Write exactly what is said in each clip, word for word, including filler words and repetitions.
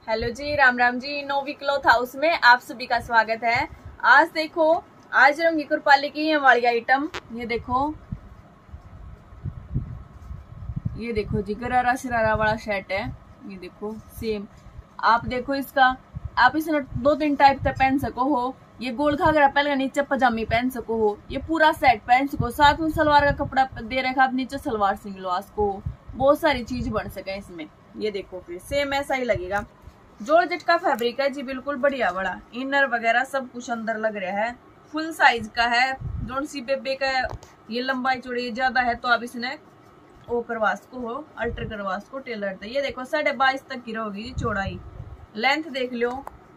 Hello जी, Ram Ram ji. Novi cloth house में आप सभी का स्वागत है। आज देखो, आज रंगी कुरपाली की ये वाली आइटम, ये देखो ये देखो जी, गरारा शरारा वाला शर्ट है। ये देखो सेम, आप देखो इसका, आप इसमें दो तीन टाइप का पहन सको हो। ये गोल घाघरा पहन नीचे पजामी पहन सको हो, ये पूरा सेट पहन सको, साथ में सलवार का कपड़ा दे रखा, आप नीचे सलवार सिंग लो को, बहुत सारी चीज बन सके इसमें। ये देखो फिर सेम ऐसा ही लगेगा। जॉर्जेट का फैब्रिक है जी, बिल्कुल बढ़िया बड़ा, इनर वगैरह सब कुछ अंदर लग रहा है। फुल साइज का है। जोन सी बेबे का ये लंबाई चौड़ी ज्यादा है तो आप इसने ओ करवास को हो, अल्टर करवास को टेलर दे। ये देखो साढ़े बाईस तक की रहेगी चौड़ाई। लेंथ देख लो,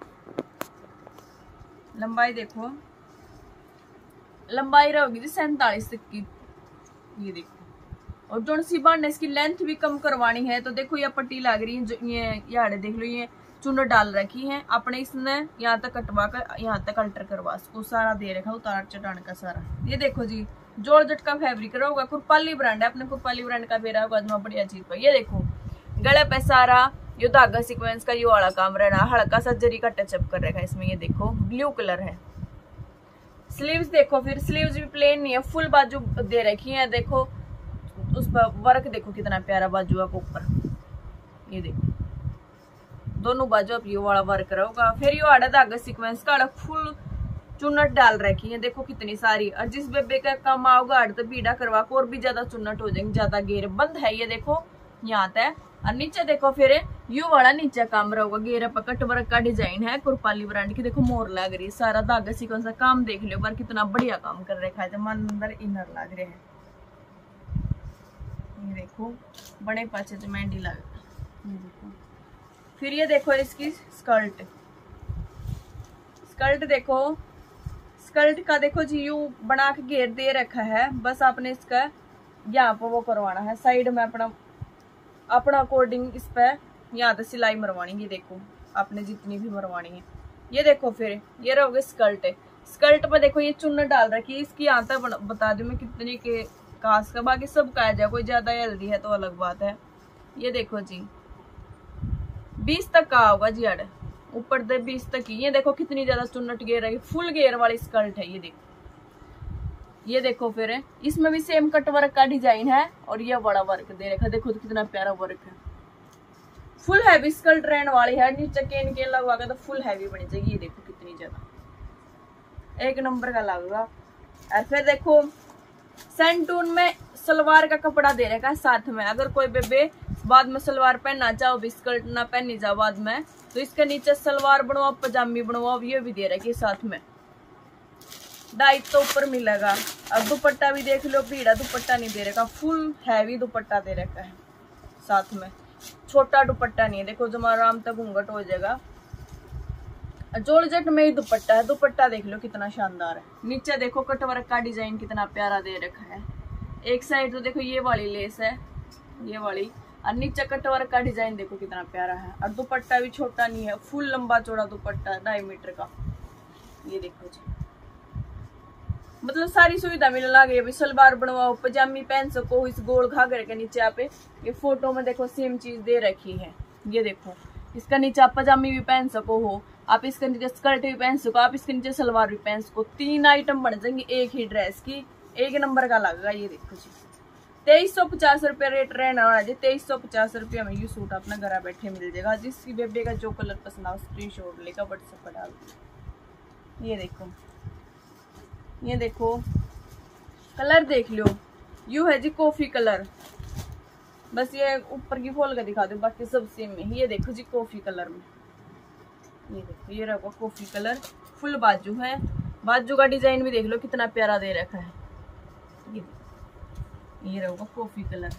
लंबाई देखो, लंबाई रहेगी जी सैंतालीस तक की। ये देखो, और जोन सी बांधने इसकी लेंथ भी कम करवानी है तो देखो ये पट्टी लग रही है, ये यार देख लो, ये चुनर डाल रखी है अपने, इसने यहाँ तक कटवा कर यहाँ तक अल्टर करवा उसको सारा दे रखा, उतार चटान का सारा। ये देखो जी, जॉर्जेट का फैब्रिक होगा, कुरपाली ब्रांड है, अपने कुरपाली ब्रांड का फेरा होगा जमा बढ़िया चीज पर। ये देखो गले पे सारा ये धागा सीक्वेंस का ये वाला काम रहना, हल्का सा जरी का टचअप कर रखा है इसमें। ये देखो ब्लू कलर है। स्लीव्स देखो, फिर स्लीव्स भी प्लेन नहीं है, फुल बाजू दे रखी है। देखो उस पर वर्क देखो कितना प्यारा बाजू के ऊपर। ये देखो दोनों बाजू अब ये वाला वर्क रहेगा। फिर ये आड़ा धागा सीक्वेंस का फुल चुन्नट डाल रखी है, देखो कितनी सारी। और जिस बेबे का काम आओगा आड़ तो बीड़ा करवा को और भी ज्यादा चुन्नट हो जाएंगे, ज्यादा घेर बंद है। ये देखो यहाँ तक, और नीचे देखो फिर यू वाला नीचे काम रहेगा, घेर पर कट वर्क का डिजाइन है कुरपाली ब्रांड की। देखो मोर लग रही है, सारा धागा सीक्वेंस का काम देख लो पर कितना बढ़िया काम कर रखा है, मन अंदर इनर लग रहे हैं। ये देखो बड़े पाचे जो मेहंदी लग। ये देखो फिर ये देखो इसकी स्कर्ट, स्कर्ट देखो, स्कर्ट का देखो जी यू बना के घेर दे रखा है, बस आपने इसका यहाँ पर वो करवाना है, साइड में अपना अपना अकॉर्डिंग इस पे यहाँ तक सिलाई मरवानी। ये देखो आपने जितनी भी मरवानी है। ये देखो फिर ये रहोगे स्कर्ट है, स्कर्ट पर देखो ये चुन्नट डाल रखी है, इसकी यहाँ तक बता दूं मैं कितनी के कास का, बाकी सब का जाए, कोई ज्यादा हेल्दी है तो अलग बात है। ये देखो जी बीस तक का होगा जी, अड़ ऊपर दे बीस तक की। ये देखो कितनी ज्यादा चुन्नट घेर रही, फुल घेर वाली स्कर्ट है। ये देखो, ये देखो फिर इसमें भी सेम कट वर्क का डिजाइन है और ये बड़ा वर्क दे रखा, देखो तो कितना प्यारा वर्क है। फुल हैवी स्कर्ट रहने वाली है, नीचे केन के लगवा के तो फुल हैवी बनी जाएगी। ये देखो कितनी ज्यादा एक नंबर का लगेगा। और फिर देखो सेंटून में सलवार का कपड़ा दे रखा है साथ में, अगर कोई बेबे बाद में सलवार पहनना चाहो, भी स्कर्ट ना पहननी जाओ बाद में, तो इसके नीचे सलवार बनवाओ, पजामी बनवाओ, ये भी दे रखी साथ में। डाइट तो ऊपर मिलेगा। अब दुपट्टा भी देख लो, भीड़ा दुपट्टा नहीं दे रखा, फुल हैवी दुपट्टा दे रखा है साथ में, छोटा दुपट्टा नहीं है। देखो जब आराम तक घूंघट हो जाएगा। जॉर्जेट में ही दुपट्टा है, दुपट्टा देख लो कितना शानदार है। नीचे देखो कटवर्क का डिजाइन कितना प्यारा दे रखा है। एक साइड तो देखो ये वाली लेस है, ये वाली, और नीचे कटवर्क का डिजाइन देखो कितना प्यारा है। और दुपट्टा भी छोटा नहीं है, फुल लंबा चौड़ा दुपट्टा ढाई मीटर का। ये देखो जी, मतलब सारी सुविधा मिलने लगी है। सलवार बनवाओ, पजामी पहन सको इस गोल घाघरे के नीचे। आप ये फोटो में देखो सेम चीज दे रखी है। ये देखो इसका नीचे आप पजामी भी पहन सको हो, आप इसके नीचे स्कर्ट भी पहन सको, आप इसके नीचे सलवार भी पहन सको। तीन आइटम बन जाएंगे एक ही ड्रेस की, एक नंबर का लगेगा। ये देखो जी तेईस सौ पचास रुपया रेट रहना वाला जी, तेईस सौ पचास रुपया में ये सूट अपना घर बैठे मिल जाएगा। जिसकी बेबे का जो कलर पसंद आओ स्क्रीन शॉट लेकर व्हाट्सएप पर डाल दो। ये देखो, ये देखो कलर देख लो, यू है जी कॉफी कलर, बस ये ऊपर की खोल कर दिखा दो, बाकी सब सेम है। ये देखो जी कॉफी कलर में, ये देखो ये रहा कॉफी कलर, फुल बाजू है, बाजू का डिजाइन भी देख लो कितना प्यारा दे रखा है। ये ये रहा कॉफी कलर,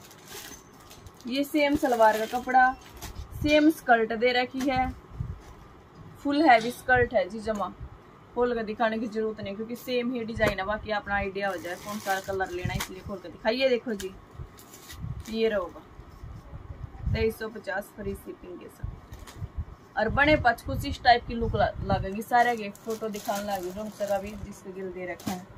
ये सेम सलवार का कपड़ा, सेम स्कर्ट दे रखी है, फुल हैवी स्कर्ट है जी, जमा खोल कर दिखाने की जरूरत नहीं क्योंकि सेम ही डिजाइन है, बाकी अपना आइडिया हो जाए कौन सा कलर लेना इसलिए खोल कर दिखाइए। देखो जी ये रहेगा तेईस सौ पचास फ्री शिपिंग के साथ। और बने पच कुछ इस टाइप की लुक लगेगी, सारे के फोटो दिखाने लगी जो जगह भी जिसके गिल दे रखा है।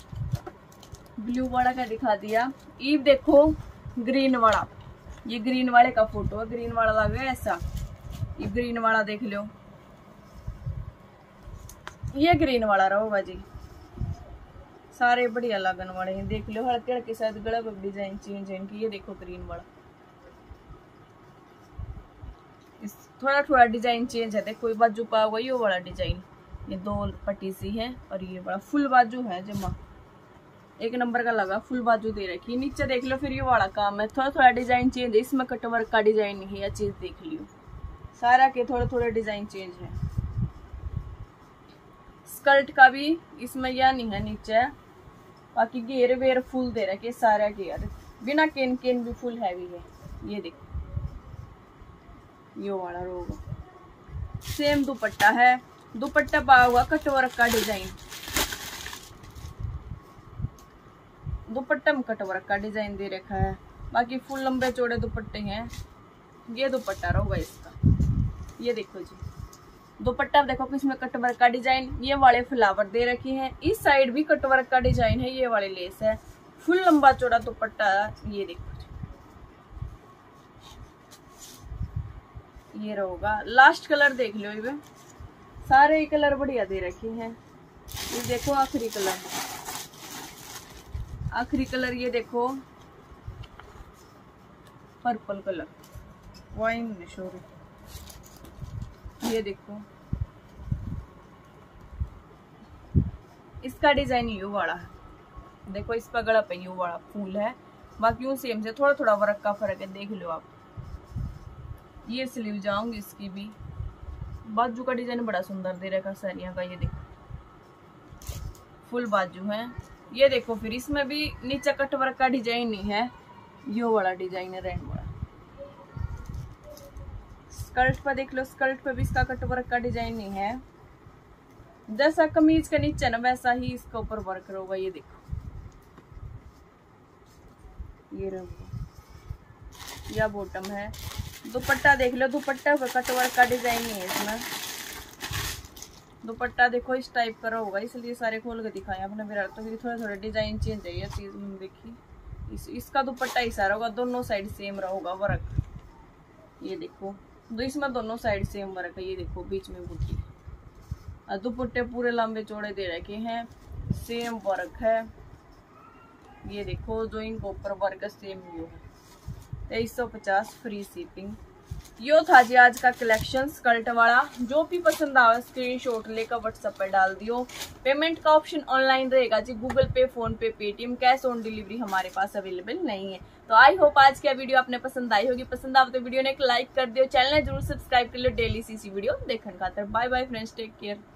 ब्लू वाला का दिखा दिया। ईव देखो ग्रीन वाला, ये ग्रीन वाले का फोटो है, ग्रीन वाला लगे ऐसा, ये ग्रीन वाला देख लो, ये ग्रीन वाला रहोगा जी, सारे बढ़िया लगन वाले हैं। देख लो हल्के हल्के शायद गला पर डिजाइन चेंज है इनकी। ये देखो ग्रीन वाला, इस थोड़ा थोड़ा डिजाइन चेंज है। देखो ये बाजू पा हुआ ये वाला डिजाइन, ये दो पट्टी सी है और ये बड़ा फुल बाजू है जमा, एक नंबर का लगा, फुल बाजू दे रखी। नीचे देख लो फिर ये वाला काम है, थोड़ा थोड़ा डिजाइन चेंज है, इसमें कटवर्क का डिजाइन नहीं है। चीज देख लियो सारा के थोड़े थोड़े डिजाइन चेंज है। स्कर्ट का भी इसमें यह नहीं है नीचे, बाकी घेर वेर फुल दे रखे सारा घेर, बिना केन केन भी फुल हैवी है। ये देखो ये वाला रोगा, सेम दुपट्टा है, दुपट्टा पा हुआ कटवर्क का डिजाइन, दुपट्टा में कटवर्क का डिजाइन दे रखा है। बाकी फुल लंबे चौड़े दुपट्टे हैं। ये दुपट्टा रहोगा इसका, ये देखो जी दुपट्टा देखो किसमें कटवर्क का डिजाइन, ये वाले फ्लावर दे रखे हैं। इस साइड भी कटवर्क का डिजाइन है, ये वाले लेस है, फुल लंबा चौड़ा दुपट्टा। ये देखो ये रहोगा। लास्ट कलर देख लो, ये सारे कलर बढ़िया दे रखे हैं। ये देखो आखिरी कलर, आखिरी कलर ये देखो पर्पल कलर, वाइन सॉरी, ये देखो इसका डिजाइन यू वाला है। देखो इस पर गला पे यू वाला फूल है, बाकी यूं सेम से थोड़ा थोड़ा वर्क का फर्क है, देख लो आप। ये स्लीव जाऊंगी इसकी भी, बाजू का डिजाइन बड़ा सुंदर दे रखा सरिया का। ये देखो फुल बाजू है। ये देखो फिर इसमें भी नीचे कटवर्क का डिजाइन नहीं है, यो वाला डिजाइन है रेड वाला। स्कर्ट पर देख लो, स्कर्ट पे भी इसका कटवर्क का डिजाइन नहीं है, जैसा कमीज के नीचे ना वैसा ही इसके ऊपर वर्क होगा। ये देखो ये रहा, यह बॉटम है। दुपट्टा देख लो, दुपट्टा पे कटवर्क का डिजाइन नहीं है इसमें। दुपट्टा देखो इस टाइप का होगा, इसलिए सारे खोल के दिखाया आपने मेरा, तो फिर थोड़ा थोड़ा डिजाइन चेंज है। ये चीज देखिए इस, इसका दुपट्टा ही सारा होगा, दोनों साइड सेम रहेगा वर्क। ये देखो दो इसमें दोनों साइड सेम वर्क है। ये देखो बीच में बूटी, और दुपट्टे पूरे लंबे चौड़े दे रखे हैं, सेम वर्क है। ये देखो जो इनके ऊपर वर्क सेम व्यू है। तेईस सौ पचास फ्री शिपिंग। यो था जी आज का कलेक्शन स्कर्ट वाला। जो भी पसंद आवे स्क्रीनशॉट लेकर व्हाट्सएप पर डाल दियो। पेमेंट का ऑप्शन ऑनलाइन रहेगा जी, Google pay, phone pay, Paytm. Cash on delivery हमारे पास अवेलेबल नहीं है। तो आई होप आज की वीडियो आपने पसंद आई होगी। पसंद आवे तो वीडियो ने एक लाइक कर दियो, चैनल जरूर सब्सक्राइब कर लो डेली सी सी वीडियो देखने खातर। Bye bye friends, take care.